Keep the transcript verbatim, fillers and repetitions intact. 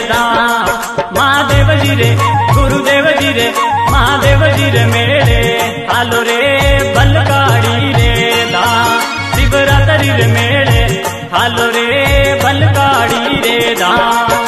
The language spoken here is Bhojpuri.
धाम। महादेव जी रे गुरुदेव जी रे महादेव जी रे मेले हालो रे बलकाड़ी रे धाम। शिवरात्रि रे मेले हालो रे बलकाड़ी रे धाम।